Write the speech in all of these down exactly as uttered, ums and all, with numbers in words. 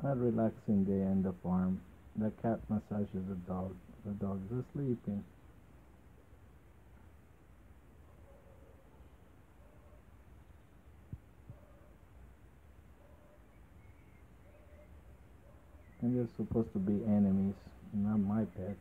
a relaxing day in the farm. The cat massages the dog. The dog's sleeping. And they're supposed to be enemies, not my pets.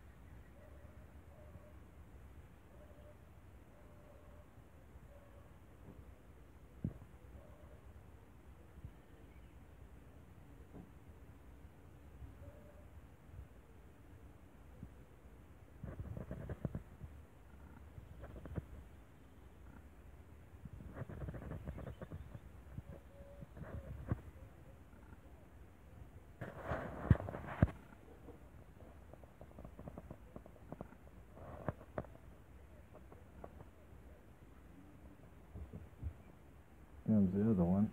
Comes the other one.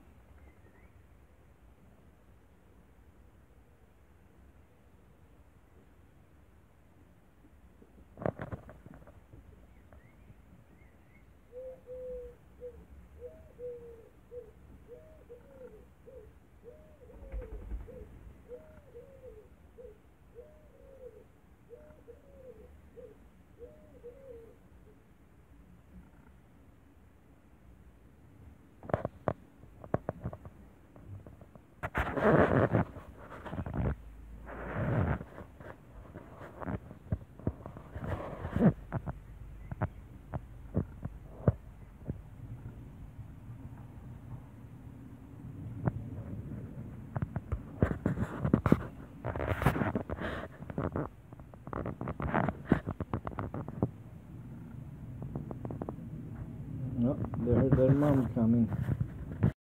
Oh, there's their mom coming.